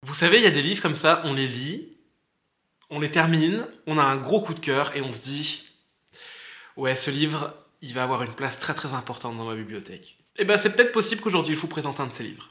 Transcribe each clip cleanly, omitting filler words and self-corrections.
Vous savez, il y a des livres comme ça, on les lit, on les termine, on a un gros coup de cœur et on se dit « Ouais, ce livre, il va avoir une place très très importante dans ma bibliothèque. » Et ben c'est peut-être possible qu'aujourd'hui je vous présente un de ces livres.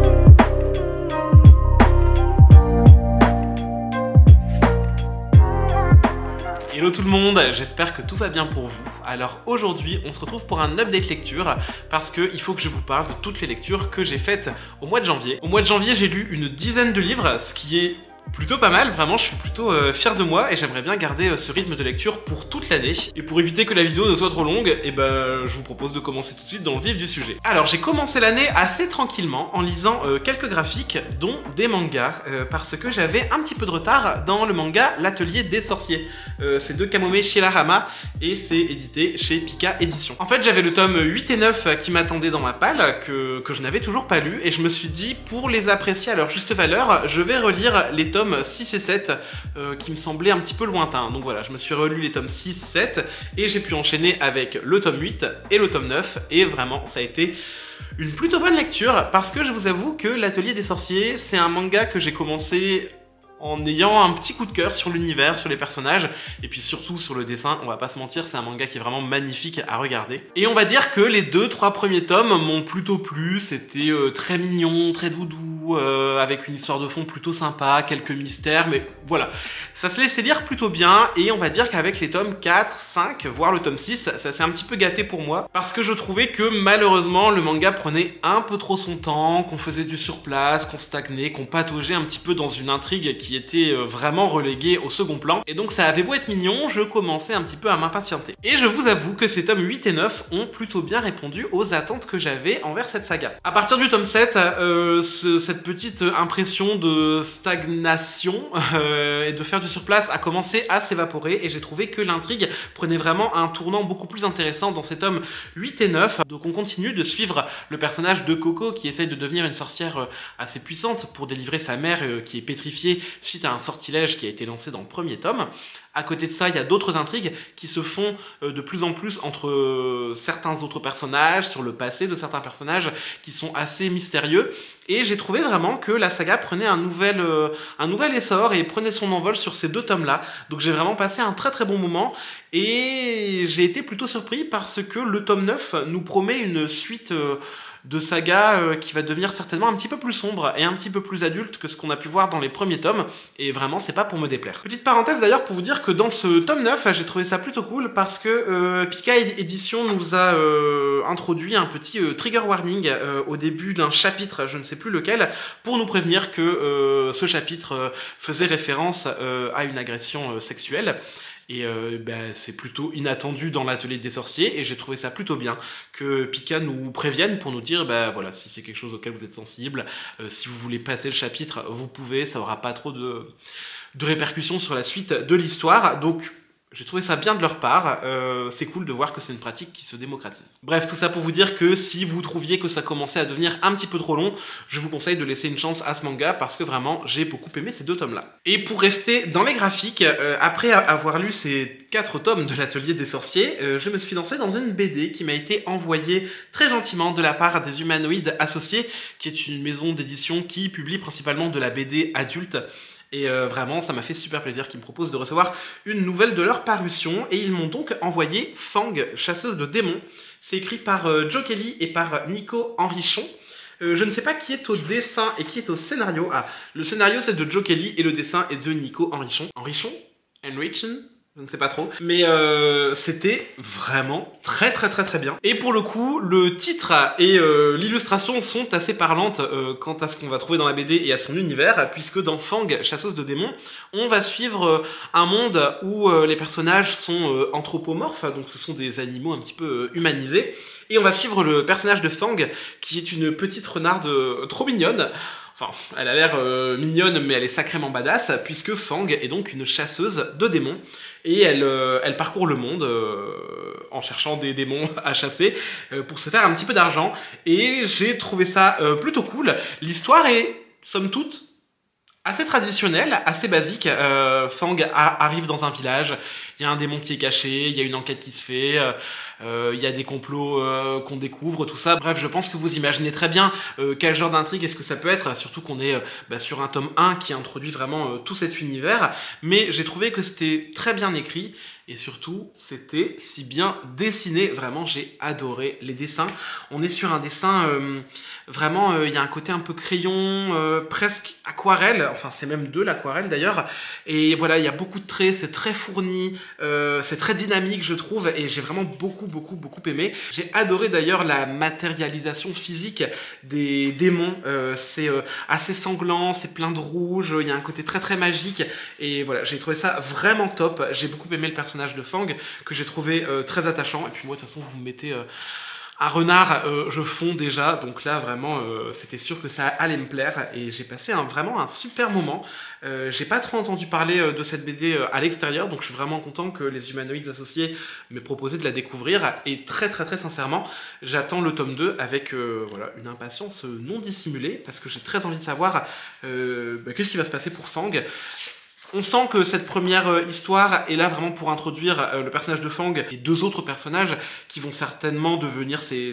Hello tout le monde, j'espère que tout va bien pour vous. Alors aujourd'hui, on se retrouve pour un update lecture parce qu'il faut que je vous parle de toutes les lectures que j'ai faites au mois de janvier. Au mois de janvier, j'ai lu une dizaine de livres, ce qui est plutôt pas mal, vraiment je suis plutôt fier de moi et j'aimerais bien garder ce rythme de lecture pour toute l'année. Et pour éviter que la vidéo ne soit trop longue, et ben je vous propose de commencer tout de suite dans le vif du sujet. Alors j'ai commencé l'année assez tranquillement en lisant quelques graphiques, dont des mangas, parce que j'avais un petit peu de retard dans le manga L'Atelier des Sorciers. C'est de Kamome Shirahama et c'est édité chez Pika Éditions. En fait j'avais le tome 8 et 9 qui m'attendaient dans ma palle, que je n'avais toujours pas lu, et je me suis dit pour les apprécier à leur juste valeur, je vais relire les tomes 6 et 7 qui me semblaient un petit peu lointains. Donc voilà, je me suis relu les tomes 6, 7 et j'ai pu enchaîner avec le tome 8 et le tome 9 et vraiment ça a été une plutôt bonne lecture parce que je vous avoue que L'Atelier des Sorciers, c'est un manga que j'ai commencé en ayant un petit coup de cœur sur l'univers, sur les personnages, et puis surtout sur le dessin, on va pas se mentir, c'est un manga qui est vraiment magnifique à regarder. Et on va dire que les 2-3 premiers tomes m'ont plutôt plu, c'était très mignon, très doudou, avec une histoire de fond plutôt sympa, quelques mystères, mais voilà. Ça se laissait lire plutôt bien, et on va dire qu'avec les tomes 4, 5, voire le tome 6, ça s'est un petit peu gâté pour moi, parce que je trouvais que malheureusement le manga prenait un peu trop son temps, qu'on faisait du surplace, qu'on stagnait, qu'on pataugeait un petit peu dans une intrigue qui était vraiment relégué au second plan, et donc ça avait beau être mignon, je commençais un petit peu à m'impatienter. Et je vous avoue que ces tomes 8 et 9 ont plutôt bien répondu aux attentes que j'avais envers cette saga. À partir du tome 7, cette petite impression de stagnation et de faire du surplace a commencé à s'évaporer, et j'ai trouvé que l'intrigue prenait vraiment un tournant beaucoup plus intéressant dans ces tomes 8 et 9. Donc on continue de suivre le personnage de Coco qui essaye de devenir une sorcière assez puissante pour délivrer sa mère qui est pétrifiée suite à un sortilège qui a été lancé dans le premier tome. À côté de ça, il y a d'autres intrigues qui se font de plus en plus entre certains autres personnages, sur le passé de certains personnages qui sont assez mystérieux. Et j'ai trouvé vraiment que la saga prenait un nouvel essor et prenait son envol sur ces deux tomes-là. Donc j'ai vraiment passé un très très bon moment et j'ai été plutôt surpris parce que le tome 9 nous promet une suite de saga qui va devenir certainement un petit peu plus sombre et un petit peu plus adulte que ce qu'on a pu voir dans les premiers tomes, et vraiment c'est pas pour me déplaire. Petite parenthèse d'ailleurs pour vous dire que dans ce tome 9, j'ai trouvé ça plutôt cool parce que Pika Édition nous a introduit un petit trigger warning au début d'un chapitre, je ne sais plus lequel, pour nous prévenir que ce chapitre faisait référence à une agression sexuelle. Et c'est plutôt inattendu dans l'Atelier des Sorciers, et j'ai trouvé ça plutôt bien que Pika nous prévienne pour nous dire voilà, si c'est quelque chose auquel vous êtes sensible, si vous voulez passer le chapitre, vous pouvez, ça aura pas trop de répercussions sur la suite de l'histoire. Donc j'ai trouvé ça bien de leur part, c'est cool de voir que c'est une pratique qui se démocratise. Bref, tout ça pour vous dire que si vous trouviez que ça commençait à devenir un petit peu trop long, je vous conseille de laisser une chance à ce manga parce que vraiment, j'ai beaucoup aimé ces deux tomes-là. Et pour rester dans les graphiques, après avoir lu ces 4 tomes de l'Atelier des Sorciers, je me suis lancé dans une BD qui m'a été envoyée très gentiment de la part des Humanoïdes Associés, qui est une maison d'édition qui publie principalement de la BD adulte. Et vraiment, ça m'a fait super plaisir qu'ils me proposent de recevoir une nouvelle de leur parution. Et ils m'ont donc envoyé Fang, chasseuse de démons. C'est écrit par Joe Kelly et par Nico Henrichon. Je ne sais pas qui est au dessin et qui est au scénario. Ah, le scénario c'est de Joe Kelly et le dessin est de Nico Henrichon. Henrichon? Je ne sais pas trop, mais c'était vraiment très bien. Et pour le coup, le titre et l'illustration sont assez parlantes quant à ce qu'on va trouver dans la BD et à son univers, puisque dans Fang, chasseuse de démons, on va suivre un monde où les personnages sont anthropomorphes, donc ce sont des animaux un petit peu humanisés, et on va suivre le personnage de Fang, qui est une petite renarde trop mignonne. Enfin, elle a l'air mignonne, mais elle est sacrément badass, puisque Fang est donc une chasseuse de démons, et elle parcourt le monde en cherchant des démons à chasser pour se faire un petit peu d'argent, et j'ai trouvé ça plutôt cool. L'histoire est, somme toute, assez traditionnel, assez basique. Fang arrive dans un village, il y a un démon qui est caché, il y a une enquête qui se fait, il y a des complots qu'on découvre, tout ça. Bref, je pense que vous imaginez très bien quel genre d'intrigue est-ce que ça peut être, surtout qu'on est sur un tome 1 qui introduit vraiment tout cet univers. Mais j'ai trouvé que c'était très bien écrit, et surtout, c'était si bien dessiné. Vraiment, j'ai adoré les dessins. On est sur un dessin, vraiment, il y a un côté un peu crayon, presque aquarelle. Enfin, c'est même de l'aquarelle d'ailleurs. Et voilà, il y a beaucoup de traits, c'est très fourni, c'est très dynamique, je trouve. Et j'ai vraiment beaucoup aimé. J'ai adoré d'ailleurs la matérialisation physique des démons. C'est assez sanglant, c'est plein de rouge, il y a un côté très magique. Et voilà, j'ai trouvé ça vraiment top. J'ai beaucoup aimé le personnage de Fang, que j'ai trouvé très attachant. Et puis moi, de toute façon, vous me mettez un renard, je fonds déjà. Donc là, vraiment, c'était sûr que ça allait me plaire. Et j'ai passé vraiment un super moment. J'ai pas trop entendu parler de cette BD à l'extérieur, donc je suis vraiment content que les humanoïdes associés m'aient proposé de la découvrir. Et très sincèrement, j'attends le tome 2 avec voilà, une impatience non dissimulée, parce que j'ai très envie de savoir qu'est-ce qui va se passer pour Fang. On sent que cette première histoire est là vraiment pour introduire le personnage de Fang et deux autres personnages qui vont certainement devenir ses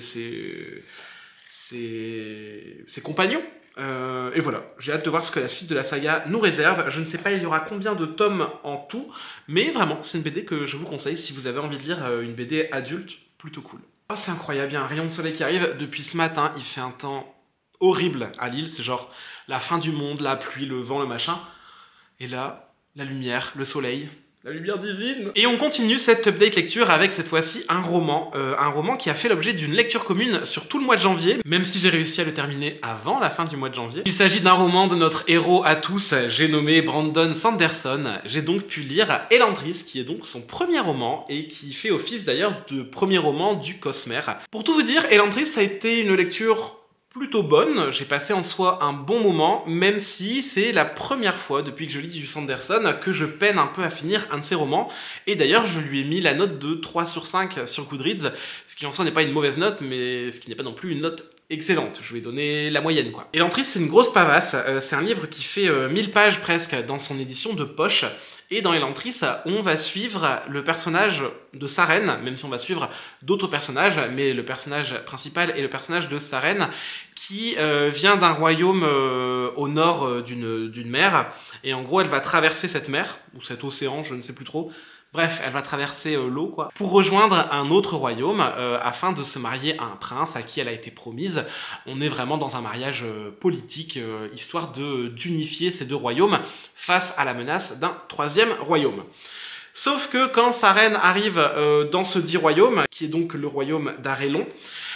compagnons. Et voilà, j'ai hâte de voir ce que la suite de la saga nous réserve. Je ne sais pas il y aura combien de tomes en tout, mais vraiment, c'est une BD que je vous conseille si vous avez envie de lire une BD adulte plutôt cool. Oh, c'est incroyable, il y a un rayon de soleil qui arrive. Depuis ce matin, il fait un temps horrible à Lille, c'est genre la fin du monde, la pluie, le vent, le machin. Et là, la lumière, le soleil, la lumière divine. Et on continue cette update lecture avec cette fois-ci un roman qui a fait l'objet d'une lecture commune sur tout le mois de janvier, même si j'ai réussi à le terminer avant la fin du mois de janvier. Il s'agit d'un roman de notre héros à tous, j'ai nommé Brandon Sanderson. J'ai donc pu lire Elantris, qui est donc son premier roman, et qui fait office d'ailleurs de premier roman du Cosmer. Pour tout vous dire, Elantris, ça a été une lecture plutôt bonne, j'ai passé en soi un bon moment, même si c'est la première fois depuis que je lis du Sanderson que je peine un peu à finir un de ses romans, et d'ailleurs je lui ai mis la note de 3 sur 5 sur Goodreads, ce qui en soi n'est pas une mauvaise note, mais ce qui n'est pas non plus une note excellente, je lui ai donné la moyenne quoi. Elantris, c'est une grosse pavasse, c'est un livre qui fait 1000 pages presque dans son édition de poche, et dans Elantris, on va suivre le personnage de Saren, même si on va suivre d'autres personnages, mais le personnage principal est le personnage de Saren, qui vient d'un royaume au nord d'une mer, et en gros elle va traverser cette mer, ou cet océan, je ne sais plus trop. Bref, elle va traverser l'eau, quoi, pour rejoindre un autre royaume afin de se marier à un prince à qui elle a été promise. On est vraiment dans un mariage politique, histoire d'unifier ces deux royaumes face à la menace d'un troisième royaume. Sauf que quand Saren arrive dans ce dit royaume, qui est donc le royaume d'Arelon,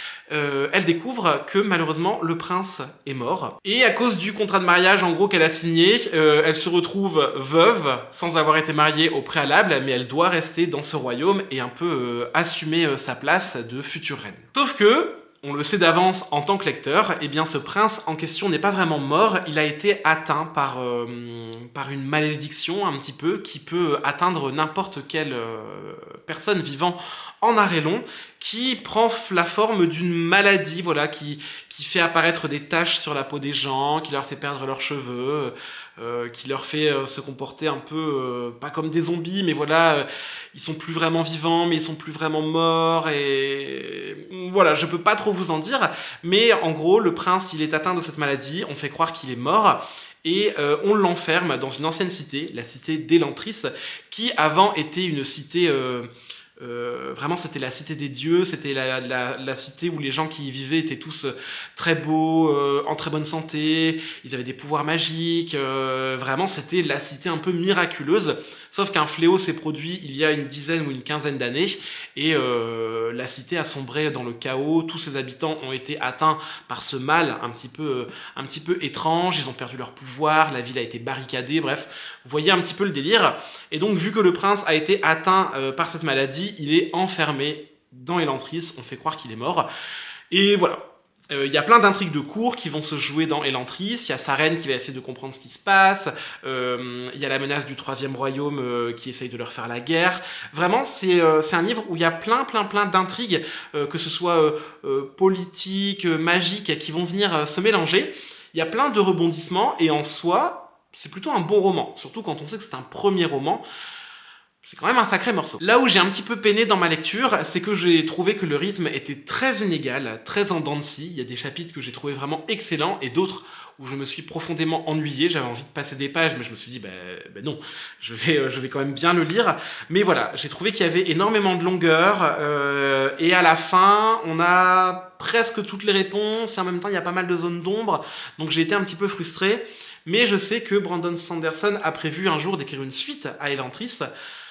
elle découvre que malheureusement le prince est mort. Et à cause du contrat de mariage en gros qu'elle a signé, elle se retrouve veuve sans avoir été mariée au préalable, mais elle doit rester dans ce royaume et un peu assumer sa place de future reine. Sauf que, on le sait d'avance en tant que lecteur, eh bien ce prince en question n'est pas vraiment mort, il a été atteint par une malédiction un petit peu qui peut atteindre n'importe quelle personne vivant en Arelon, qui prend la forme d'une maladie, voilà, qui fait apparaître des taches sur la peau des gens, qui leur fait perdre leurs cheveux, qui leur fait se comporter un peu, pas comme des zombies, mais voilà, ils sont plus vraiment vivants, mais ils sont plus vraiment morts, et voilà, je peux pas trop vous en dire, mais en gros, le prince, il est atteint de cette maladie, on fait croire qu'il est mort, et on l'enferme dans une ancienne cité, la cité d'Elantris, qui avant était une cité... vraiment c'était la cité des dieux, c'était la cité où les gens qui y vivaient étaient tous très beaux, en très bonne santé, ils avaient des pouvoirs magiques, vraiment c'était la cité un peu miraculeuse, sauf qu'un fléau s'est produit il y a une dizaine ou une quinzaine d'années, et la cité a sombré dans le chaos, tous ses habitants ont été atteints par ce mal un petit peu étrange, ils ont perdu leur pouvoir, la ville a été barricadée, bref, vous voyez un petit peu le délire, et donc vu que le prince a été atteint par cette maladie, il est enfermé dans Elantris, on fait croire qu'il est mort, et voilà. Il y a plein d'intrigues de cours qui vont se jouer dans Elantris, il y a Saren qui va essayer de comprendre ce qui se passe, il y a la menace du troisième royaume qui essaye de leur faire la guerre. Vraiment, c'est un livre où il y a plein d'intrigues, que ce soit politiques, magiques, qui vont venir se mélanger. Il y a plein de rebondissements, et en soi, c'est plutôt un bon roman, surtout quand on sait que c'est un premier roman. C'est quand même un sacré morceau. Là où j'ai un petit peu peiné dans ma lecture, c'est que j'ai trouvé que le rythme était très inégal, très en dents de scie. Il y a des chapitres que j'ai trouvé vraiment excellents et d'autres où je me suis profondément ennuyé. J'avais envie de passer des pages, mais je me suis dit, non, je vais quand même bien le lire. Mais voilà, j'ai trouvé qu'il y avait énormément de longueur et à la fin, on a presque toutes les réponses et en même temps, il y a pas mal de zones d'ombre. Donc j'ai été un petit peu frustré. Mais je sais que Brandon Sanderson a prévu un jour d'écrire une suite à Elantris.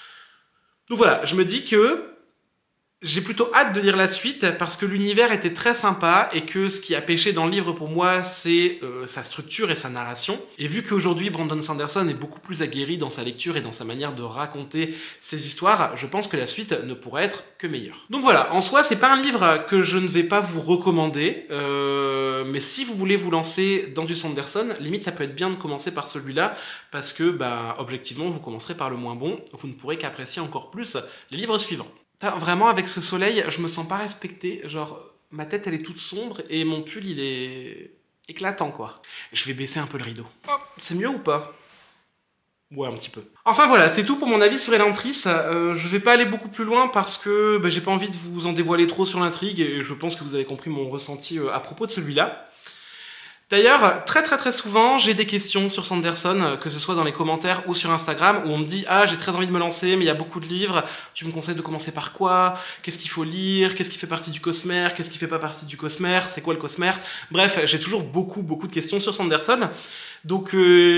Donc voilà, je me dis que j'ai plutôt hâte de lire la suite parce que l'univers était très sympa et que ce qui a pêché dans le livre pour moi, c'est sa structure et sa narration. Et vu qu'aujourd'hui Brandon Sanderson est beaucoup plus aguerri dans sa lecture et dans sa manière de raconter ses histoires, je pense que la suite ne pourrait être que meilleure. Donc voilà, en soi, c'est pas un livre que je ne vais pas vous recommander, mais si vous voulez vous lancer dans du Sanderson, limite ça peut être bien de commencer par celui-là parce que, objectivement, vous commencerez par le moins bon, vous ne pourrez qu'apprécier encore plus les livres suivants. Vraiment, avec ce soleil, je me sens pas respecté. Genre, ma tête, elle est toute sombre et mon pull, il est éclatant, quoi. Je vais baisser un peu le rideau. Oh, c'est mieux ou pas? Ouais, un petit peu. Enfin voilà, c'est tout pour mon avis sur Elantris. Je vais pas aller beaucoup plus loin parce que j'ai pas envie de vous en dévoiler trop sur l'intrigue et je pense que vous avez compris mon ressenti à propos de celui-là. D'ailleurs, très souvent, j'ai des questions sur Sanderson, que ce soit dans les commentaires ou sur Instagram, où on me dit « Ah, j'ai très envie de me lancer, mais il y a beaucoup de livres, tu me conseilles de commencer par quoi? Qu'est-ce qu'il faut lire? Qu'est-ce qui fait partie du Cosmere? Qu'est-ce qui fait pas partie du Cosmere? C'est quoi le Cosmere ?» Bref, j'ai toujours beaucoup de questions sur Sanderson. Donc,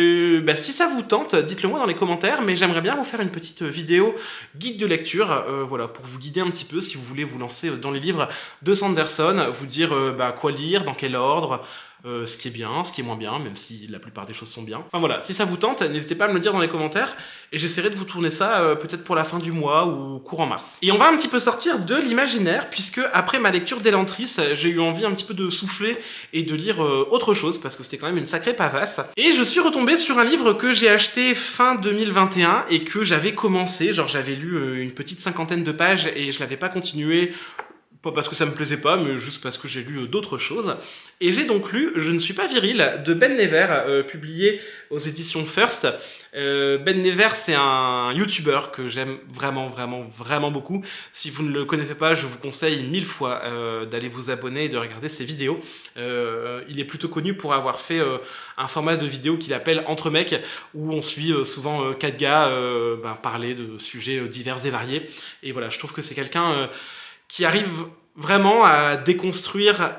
si ça vous tente, dites-le moi dans les commentaires, mais j'aimerais bien vous faire une petite vidéo guide de lecture, voilà, pour vous guider un petit peu si vous voulez vous lancer dans les livres de Sanderson, vous dire quoi lire, dans quel ordre, ce qui est bien, ce qui est moins bien, même si la plupart des choses sont bien. Enfin voilà, si ça vous tente, n'hésitez pas à me le dire dans les commentaires, et j'essaierai de vous tourner ça peut-être pour la fin du mois ou courant mars. Et on va un petit peu sortir de l'imaginaire, puisque après ma lecture d'Elantris, j'ai eu envie un petit peu de souffler et de lire autre chose, parce que c'était quand même une sacrée pavasse. Et je suis retombé sur un livre que j'ai acheté fin 2021 et que j'avais commencé, genre j'avais lu une petite 50aine de pages et je l'avais pas continué. Pas parce que ça me plaisait pas, mais juste parce que j'ai lu d'autres choses. Et j'ai donc lu Je ne suis pas viril de Ben Never, publié aux éditions First. Ben Never, c'est un YouTuber que j'aime vraiment beaucoup. Si vous ne le connaissez pas, je vous conseille 1000 fois d'aller vous abonner et de regarder ses vidéos. Il est plutôt connu pour avoir fait un format de vidéo qu'il appelle Entre mecs, où on suit souvent 4 gars parler de sujets divers et variés. Et voilà, je trouve que c'est quelqu'un qui arrive vraiment à déconstruire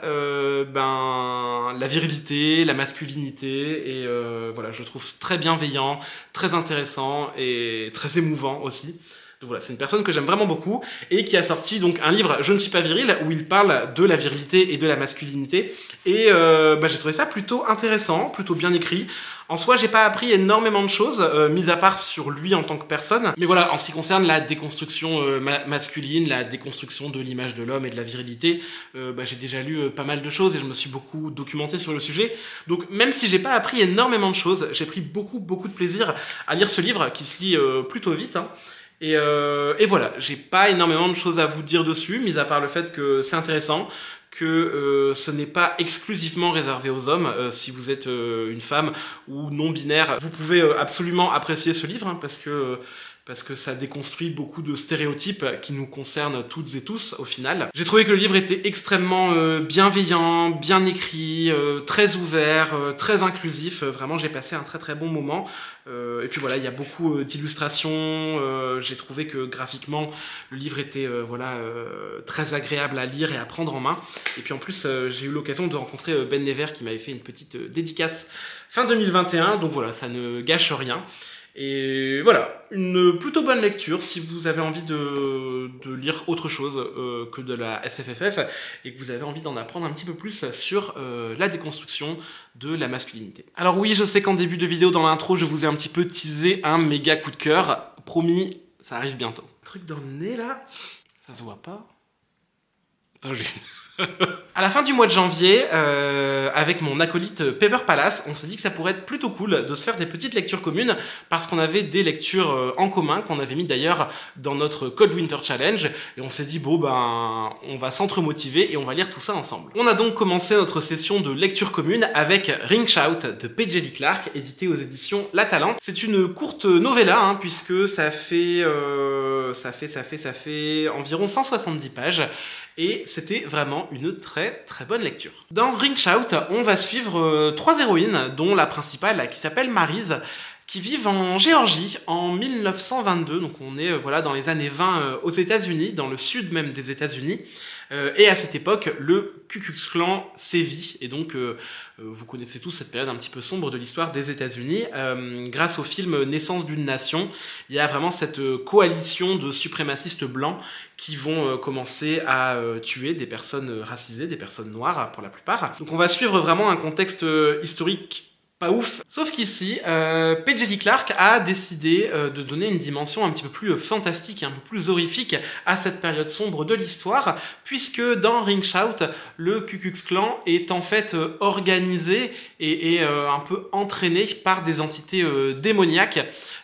la virilité, la masculinité, et voilà, je le trouve très bienveillant, très intéressant et très émouvant aussi. Donc voilà, c'est une personne que j'aime vraiment beaucoup et qui a sorti donc un livre Je ne suis pas viril où il parle de la virilité et de la masculinité et j'ai trouvé ça plutôt intéressant, plutôt bien écrit. En soi, j'ai pas appris énormément de choses, mis à part sur lui en tant que personne. Mais voilà, en ce qui concerne la déconstruction masculine, la déconstruction de l'image de l'homme et de la virilité, j'ai déjà lu pas mal de choses et je me suis beaucoup documenté sur le sujet. Donc même si j'ai pas appris énormément de choses, j'ai pris beaucoup de plaisir à lire ce livre qui se lit plutôt vite. Hein. Et voilà, j'ai pas énormément de choses à vous dire dessus, mis à part le fait que c'est intéressant, que ce n'est pas exclusivement réservé aux hommes. Si vous êtes une femme ou non-binaire, vous pouvez absolument apprécier ce livre, hein, parce que ça déconstruit beaucoup de stéréotypes qui nous concernent toutes et tous au final. J'ai trouvé que le livre était extrêmement bienveillant, bien écrit, très ouvert, très inclusif. Vraiment, j'ai passé un très bon moment. Et puis voilà, il y a beaucoup d'illustrations. J'ai trouvé que graphiquement, le livre était très agréable à lire et à prendre en main. Et puis en plus, j'ai eu l'occasion de rencontrer Ben Never qui m'avait fait une petite dédicace fin 2021. Donc voilà, ça ne gâche rien. Et voilà, une plutôt bonne lecture si vous avez envie de lire autre chose que de la SFFF et que vous avez envie d'en apprendre un petit peu plus sur la déconstruction de la masculinité. Alors oui, je sais qu'en début de vidéo, dans l'intro, je vous ai un petit peu teasé un méga coup de cœur. Promis, ça arrive bientôt. Truc dans le nez là, ça se voit pas. Enfin, à la fin du mois de janvier, avec mon acolyte Paper Palace, on s'est dit que ça pourrait être plutôt cool de se faire des petites lectures communes parce qu'on avait des lectures en commun qu'on avait mis d'ailleurs dans notre Cold Winter Challenge et on s'est dit bon ben on va s'entre-motiver et on va lire tout ça ensemble. On a donc commencé notre session de lecture commune avec Ring Shout de P.J. Lee Clark, édité aux éditions La Talente. C'est une courte novella hein, puisque ça fait environ 170 pages. Et c'était vraiment une très très bonne lecture. Dans Ring Shout, on va suivre 3 héroïnes, dont la principale qui s'appelle Maryse, qui vivent en Géorgie en 1922, donc on est voilà, dans les années 20 aux États-Unis, dans le sud même des États-Unis. Et à cette époque, le Ku Klux Klan sévit, et donc vous connaissez tous cette période un petit peu sombre de l'histoire des États-Unis. Grâce au film Naissance d'une nation, il y a vraiment cette coalition de suprémacistes blancs qui vont commencer à tuer des personnes racisées, des personnes noires pour la plupart. Donc on va suivre vraiment un contexte historique pas ouf. Sauf qu'ici, P.J. Lee Clark a décidé de donner une dimension un petit peu plus fantastique et un peu plus horrifique à cette période sombre de l'histoire, puisque dans Ring Shout, le Ku Klux Klan est en fait organisé et un peu entraîné par des entités démoniaques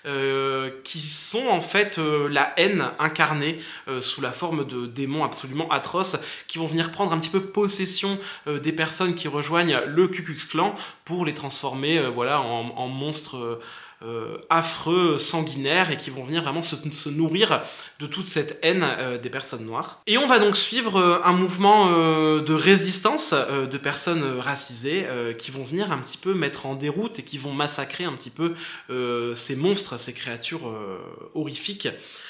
qui sont en fait la haine incarnée sous la forme de démons absolument atroces qui vont venir prendre un petit peu possession des personnes qui rejoignent le Ku Klux Klan pour les transformer voilà, en monstres affreux, sanguinaires et qui vont venir vraiment se nourrir de toute cette haine des personnes noires. Et on va donc suivre un mouvement de résistance de personnes racisées qui vont venir un petit peu mettre en déroute et qui vont massacrer un petit peu ces monstres, ces créatures horrifiques.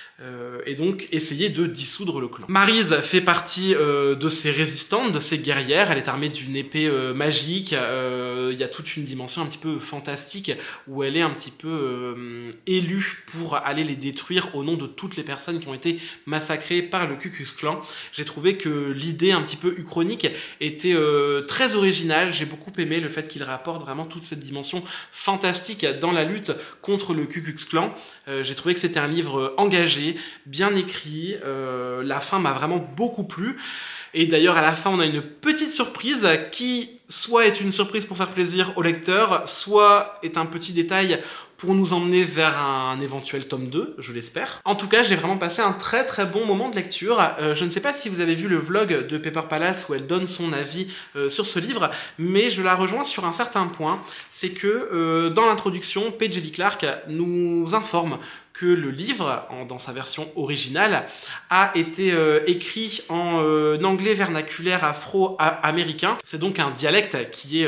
Et donc essayer de dissoudre le clan. Maryse fait partie de ces résistantes, de ces guerrières. Elle est armée d'une épée magique. Il y a toute une dimension un petit peu fantastique où elle est un petit peu élue pour aller les détruire au nom de toutes les personnes qui ont été massacrées par le Ku Klux Klan. J'ai trouvé que l'idée un petit peu uchronique était très originale. J'ai beaucoup aimé le fait qu'il rapporte vraiment toute cette dimension fantastique dans la lutte contre le Ku Klux Klan. J'ai trouvé que c'était un livre engagé, bien écrit, la fin m'a vraiment beaucoup plu. Et d'ailleurs à la fin on a une petite surprise qui soit est une surprise pour faire plaisir au lecteur, soit est un petit détail pour nous emmener vers un éventuel tome 2, je l'espère. En tout cas, j'ai vraiment passé un très très bon moment de lecture. Je ne sais pas si vous avez vu le vlog de Paper Palace où elle donne son avis sur ce livre, mais je la rejoins sur un certain point, c'est que dans l'introduction, P.J. Lee Clark nous informe que le livre, dans sa version originale, a été écrit en anglais vernaculaire afro-américain. C'est donc un dialecte qui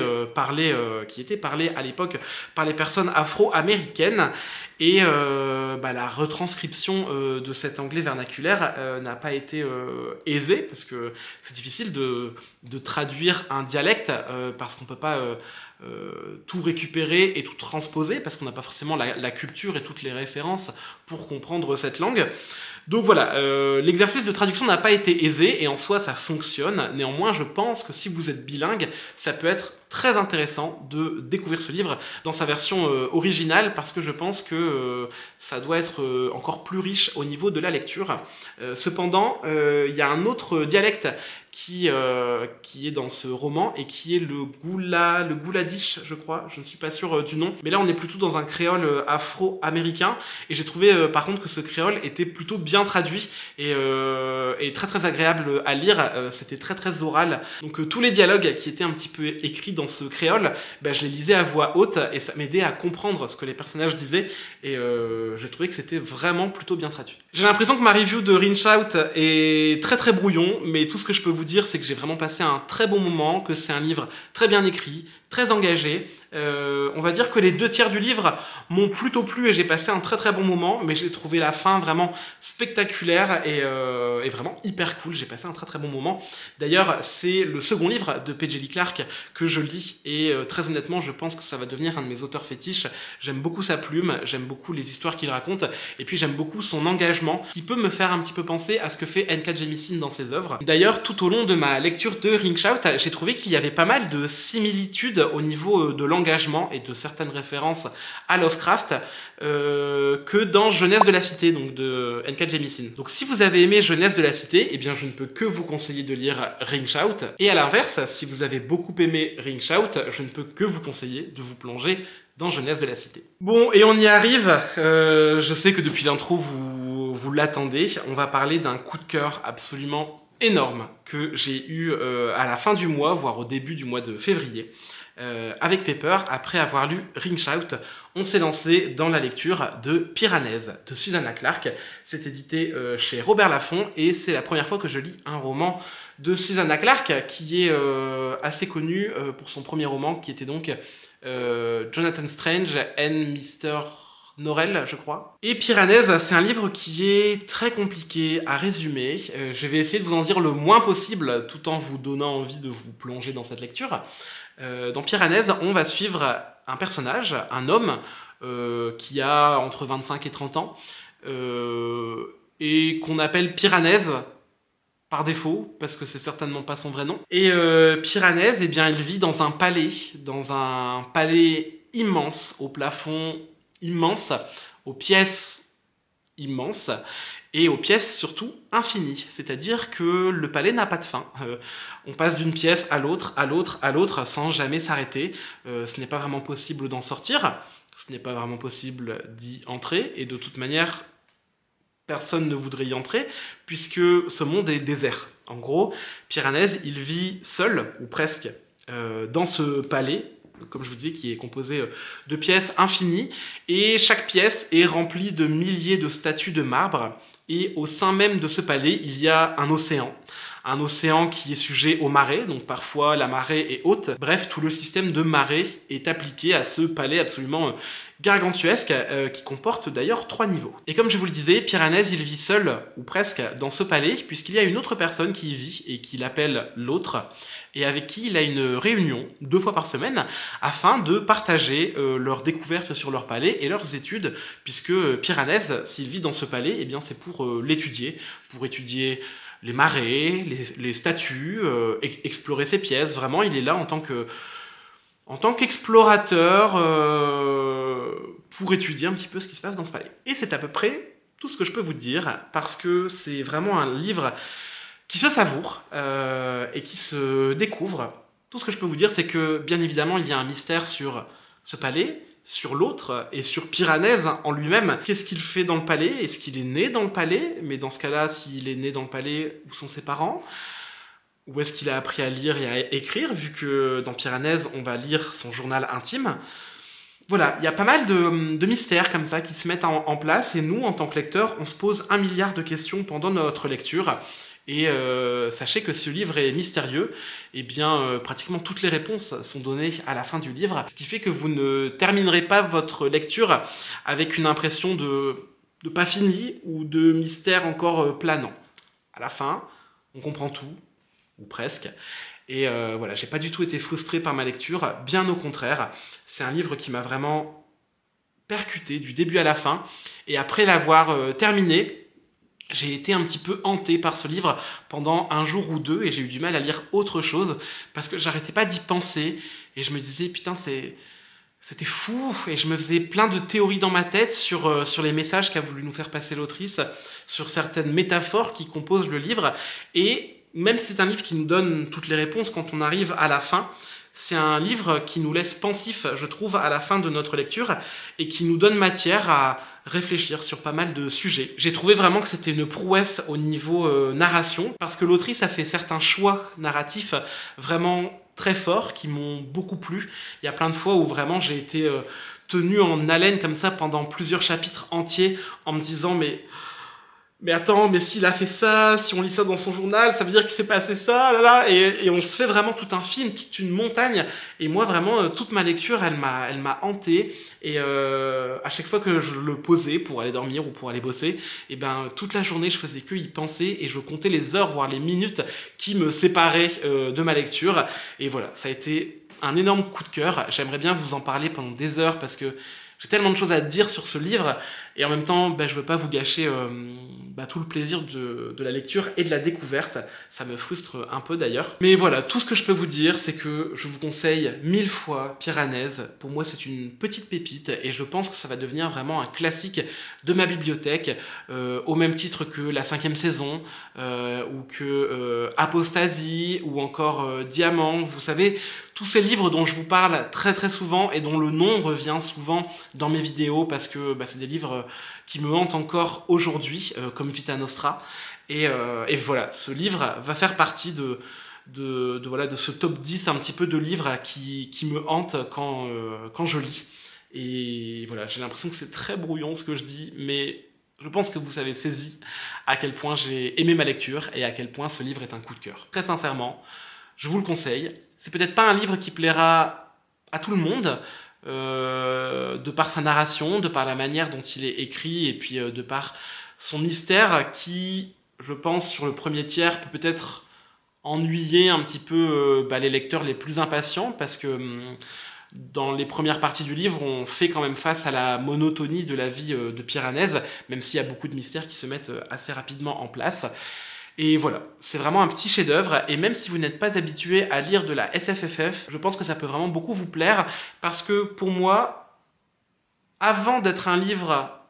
était parlé à l'époque par les personnes afro-américaines. Et la retranscription de cet anglais vernaculaire n'a pas été aisée, parce que c'est difficile de traduire un dialecte, parce qu'on peut pas tout récupérer et tout transposer, parce qu'on n'a pas forcément la culture et toutes les références pour comprendre cette langue. Donc voilà, l'exercice de traduction n'a pas été aisé, et en soi ça fonctionne. Néanmoins, je pense que si vous êtes bilingue, ça peut être très intéressant de découvrir ce livre dans sa version originale, parce que je pense que ça doit être encore plus riche au niveau de la lecture. Cependant, il y a un autre dialecte qui est dans ce roman, et qui est le gouladish, je crois, je ne suis pas sûr du nom, mais là on est plutôt dans un créole afro-américain, et j'ai trouvé par contre que ce créole était plutôt bien traduit, et très très agréable à lire. C'était très très oral, donc tous les dialogues qui étaient un petit peu écrits dans ce créole, je les lisais à voix haute, et ça m'aidait à comprendre ce que les personnages disaient, et j'ai trouvé que c'était vraiment plutôt bien traduit. J'ai l'impression que ma review de Ring Shout est très très brouillon, mais tout ce que je peux vous dire, c'est que j'ai vraiment passé un très bon moment, que c'est un livre très bien écrit, très engagé. On va dire que les 2/3 du livre m'ont plutôt plu et j'ai passé un très très bon moment, mais j'ai trouvé la fin vraiment spectaculaire et vraiment hyper cool. J'ai passé un très très bon moment. D'ailleurs, c'est le second livre de P.J. Lee Clark que je lis, et très honnêtement, je pense que ça va devenir un de mes auteurs fétiches. J'aime beaucoup sa plume, j'aime beaucoup les histoires qu'il raconte, et puis j'aime beaucoup son engagement, qui peut me faire un petit peu penser à ce que fait N.K. Jemisin dans ses œuvres. D'ailleurs, tout au long de ma lecture de Ring Shout, j'ai trouvé qu'il y avait pas mal de similitudes fluide au niveau de l'engagement et de certaines références à Lovecraft que dans Jeunesse de la Cité, donc de N.K. Jemisin. Donc si vous avez aimé Jeunesse de la Cité, eh bien je ne peux que vous conseiller de lire Ring Shout. Et à l'inverse, si vous avez beaucoup aimé Ring Shout, je ne peux que vous conseiller de vous plonger dans Jeunesse de la Cité. Bon, et on y arrive. Je sais que depuis l'intro, vous l'attendez. On va parler d'un coup de cœur absolument énorme que j'ai eu à la fin du mois, voire au début du mois de février, avec Pepper. Après avoir lu Ring Shout, on s'est lancé dans la lecture de Piranèse de Susanna Clarke. C'est édité chez Robert Laffont et c'est la première fois que je lis un roman de Susanna Clarke qui est assez connue pour son premier roman qui était donc Jonathan Strange and Mr. Norrell, je crois. Et Piranèse, c'est un livre qui est très compliqué à résumer. Je vais essayer de vous en dire le moins possible, tout en vous donnant envie de vous plonger dans cette lecture. Dans Piranèse, on va suivre un personnage, un homme, qui a entre 25 et 30 ans, et qu'on appelle Piranèse, par défaut, parce que c'est certainement pas son vrai nom. Et Piranèse, eh bien, il vit dans un palais immense, au plafond immense, aux pièces immenses, et aux pièces surtout infinies. C'est-à-dire que le palais n'a pas de fin. On passe d'une pièce à l'autre, à l'autre, à l'autre, sans jamais s'arrêter. Ce n'est pas vraiment possible d'en sortir, ce n'est pas vraiment possible d'y entrer, et de toute manière, personne ne voudrait y entrer, puisque ce monde est désert. En gros, Piranèse, il vit seul, ou presque, dans ce palais, comme je vous disais, qui est composé de pièces infinies, et chaque pièce est remplie de milliers de statues de marbre, et au sein même de ce palais, il y a un océan qui est sujet aux marées, donc parfois la marée est haute. Bref, tout le système de marée est appliqué à ce palais absolument gargantuesque, qui comporte d'ailleurs 3 niveaux. Et comme je vous le disais, Piranèse, il vit seul, ou presque, dans ce palais, puisqu'il y a une autre personne qui y vit, et qu'il appelle l'autre, et avec qui il a une réunion 2 fois par semaine, afin de partager leurs découvertes sur leur palais et leurs études, puisque Piranèse, s'il vit dans ce palais, eh bien c'est pour l'étudier, pour étudier les marées, les statues, explorer ces pièces. Vraiment, il est là en tant qu'explorateur pour étudier un petit peu ce qui se passe dans ce palais. Et c'est à peu près tout ce que je peux vous dire, parce que c'est vraiment un livre qui se savoure et qui se découvre. Tout ce que je peux vous dire, c'est que, bien évidemment, il y a un mystère sur ce palais, sur l'autre, et sur Piranèse en lui-même. Qu'est-ce qu'il fait dans le palais? Est-ce qu'il est né dans le palais? Mais dans ce cas-là, s'il est né dans le palais, où sont ses parents? Où est-ce qu'il a appris à lire et à écrire, vu que dans Piranèse, on va lire son journal intime? Voilà, il y a pas mal de mystères comme ça qui se mettent en place, et nous, en tant que lecteurs, on se pose 1 milliard de questions pendant notre lecture. Et sachez que ce livre est mystérieux, et bien pratiquement toutes les réponses sont données à la fin du livre, ce qui fait que vous ne terminerez pas votre lecture avec une impression de pas fini ou de mystère encore planant. À la fin, on comprend tout, ou presque, et voilà, j'ai pas du tout été frustré par ma lecture, bien au contraire. C'est un livre qui m'a vraiment percuté du début à la fin, et après l'avoir terminé, j'ai été un petit peu hanté par ce livre pendant 1 jour ou 2, et j'ai eu du mal à lire autre chose, parce que j'arrêtais pas d'y penser, et je me disais, putain, c'était fou, et je me faisais plein de théories dans ma tête sur les messages qu'a voulu nous faire passer l'autrice, sur certaines métaphores qui composent le livre, et même si c'est un livre qui nous donne toutes les réponses quand on arrive à la fin, c'est un livre qui nous laisse pensifs, je trouve, à la fin de notre lecture, et qui nous donne matière à réfléchir sur pas mal de sujets. J'ai trouvé vraiment que c'était une prouesse au niveau narration, parce que l'autrice a fait certains choix narratifs vraiment très forts, qui m'ont beaucoup plu. Il y a plein de fois où vraiment j'ai été tenu en haleine comme ça pendant plusieurs chapitres entiers, en me disant mais attends, mais s'il a fait ça, si on lit ça dans son journal, ça veut dire qu'il s'est passé ça, là, là, et on se fait vraiment tout un film, toute une montagne, et moi vraiment, toute ma lecture, elle m'a hanté, et à chaque fois que je le posais pour aller dormir ou pour aller bosser, et ben toute la journée, je faisais que y penser, et je comptais les heures, voire les minutes qui me séparaient de ma lecture, et voilà, ça a été un énorme coup de cœur. J'aimerais bien vous en parler pendant des heures, parce que j'ai tellement de choses à dire sur ce livre, et en même temps, je veux pas vous gâcher tout le plaisir de la lecture et de la découverte. Ça me frustre un peu d'ailleurs. Mais voilà, tout ce que je peux vous dire, c'est que je vous conseille 1000 fois Piranèse. Pour moi, c'est une petite pépite et je pense que ça va devenir vraiment un classique de ma bibliothèque, au même titre que la 5e saison, ou que Apostasie, ou encore Diamant. Vous savez, tous ces livres dont je vous parle très très souvent et dont le nom revient souvent dans mes vidéos parce que c'est des livres qui me hantent encore aujourd'hui, comme Vita Nostra. Et voilà, ce livre va faire partie de ce top 10 un petit peu de livres qui me hantent quand je lis. Et voilà, j'ai l'impression que c'est très brouillon ce que je dis, mais je pense que vous avez saisi à quel point j'ai aimé ma lecture et à quel point ce livre est un coup de cœur. Très sincèrement, je vous le conseille. C'est peut-être pas un livre qui plaira à tout le monde, de par sa narration, de par la manière dont il est écrit, et puis de par son mystère qui, je pense, sur le premier tiers, peut peut-être ennuyer un petit peu les lecteurs les plus impatients, parce que dans les premières parties du livre, on fait quand même face à la monotonie de la vie de Piranèse, même s'il y a beaucoup de mystères qui se mettent assez rapidement en place. Et voilà, c'est vraiment un petit chef-d'œuvre, et même si vous n'êtes pas habitué à lire de la SFFF, je pense que ça peut vraiment beaucoup vous plaire, parce que pour moi, avant d'être un livre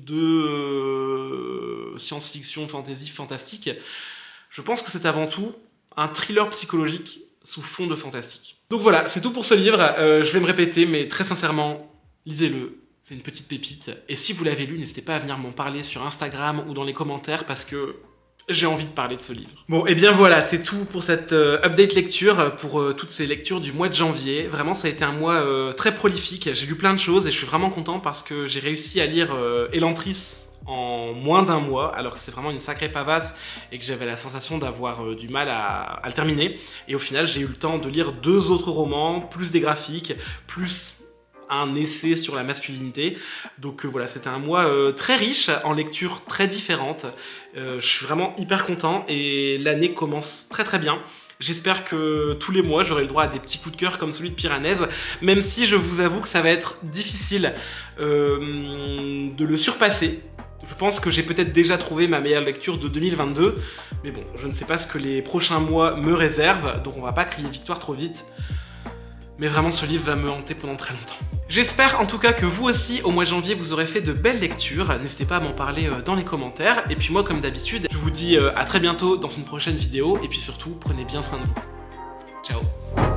de science-fiction, fantasy, fantastique, je pense que c'est avant tout un thriller psychologique sous fond de fantastique. Donc voilà, c'est tout pour ce livre, je vais me répéter, mais très sincèrement, lisez-le. C'est une petite pépite, et si vous l'avez lu, n'hésitez pas à venir m'en parler sur Instagram ou dans les commentaires, parce que j'ai envie de parler de ce livre. Bon, et bien voilà, c'est tout pour cette update lecture, pour toutes ces lectures du mois de janvier. Vraiment, ça a été un mois très prolifique. J'ai lu plein de choses et je suis vraiment content parce que j'ai réussi à lire Elantris en moins d'un mois, alors que c'est vraiment une sacrée pavasse et que j'avais la sensation d'avoir du mal à le terminer. Et au final, j'ai eu le temps de lire 2 autres romans, plus des graphiques, plus un essai sur la masculinité. Donc voilà, c'était un mois très riche en lectures très différentes. Je suis vraiment hyper content et l'année commence très très bien. J'espère que tous les mois j'aurai le droit à des petits coups de cœur comme celui de Piranèse, même si je vous avoue que ça va être difficile de le surpasser. Je pense que j'ai peut-être déjà trouvé ma meilleure lecture de 2022, mais bon, je ne sais pas ce que les prochains mois me réservent, donc on va pas crier victoire trop vite. Mais vraiment, ce livre va me hanter pendant très longtemps. J'espère en tout cas que vous aussi, au mois de janvier, vous aurez fait de belles lectures. N'hésitez pas à m'en parler dans les commentaires. Et puis moi, comme d'habitude, je vous dis à très bientôt dans une prochaine vidéo. Et puis surtout, prenez bien soin de vous. Ciao.